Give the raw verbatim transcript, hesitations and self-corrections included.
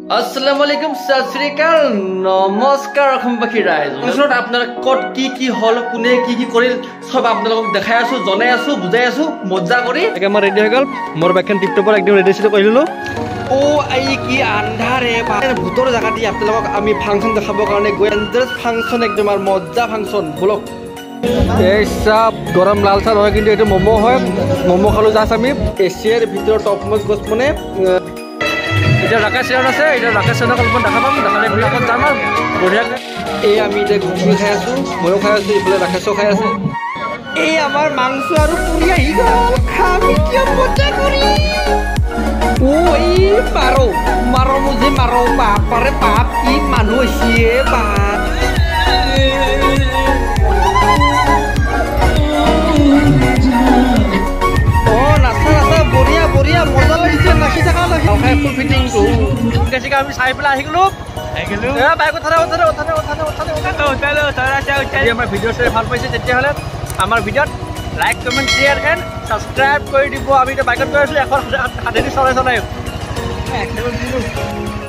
আসসালামু আলাইকুম সত শ্রী আকাল নমস্কাৰ অসমবাসী ৰাইজ ওচৰত আপোনাৰ কত কি কি হল কোনে কি কি কৰিল সব আপোনালোকক দেখাই আছো জনাই আছো বুজাই আছো মজা কৰি একে মই ৰেডি হৈ গল মোৰ বাইকখন টিপটপৰ একদম ৰেডি ছিল কৰিলো ও আই কি আন্ধাৰে ভূতৰ জায়গা দি আপোনালোকক আমি ফাংচন দেখাবৰ কাৰণে গৈ এন্টাৰেস ফাংচন একদম আর মজা ফাংচন বলক এই সব গরম লাল চাহ হয় কিন্তু এটো মোমো হয় মোমো খালো জাস্ট আমি এশিয়ার ভিতৰত টপ মোস্ট গছ মানে এটা রাকেশ সেন আছে এটা রাকেশ সেনক অলপমান দেখা পাম দেখালে ভিডিঅ'খন যাম আৰু বঢ়িয়াকৈ এই আমি এতিয়া ঘুগুনি খাই আছো ময়ো খাই আছো এইফালে ৰাকেশো খাই আছে এই আমাৰ মাংস আৰু পুৰি আহি গ'ল খাবি কিয় মজা কৰি ও এই মাৰো মাৰো মুঝে মাৰো বাপাৰে বাপ কি মানুহ হৈছে বাপ বঢ়িয়া মজা লাগিছে নাচি থাকা নাচি ফুল ফিটিং তো গেছিকা আমি চাই পেলাই আহি গলো আহি গলো এ বাইক উঠালে উঠালে উঠালে উঠালে উঠালে উঠালে উঠালে উঠালে আমাৰ ভিডিঅ' চাই ভাল পাইছে তেতিয়াহ'লে আমাৰ ভিডিঅ'ত like comment share and subscribe কৰি দিব আমি এতিয়া বাইকত গৈ আছোঁ এখন হাতেদি চলাই চলাই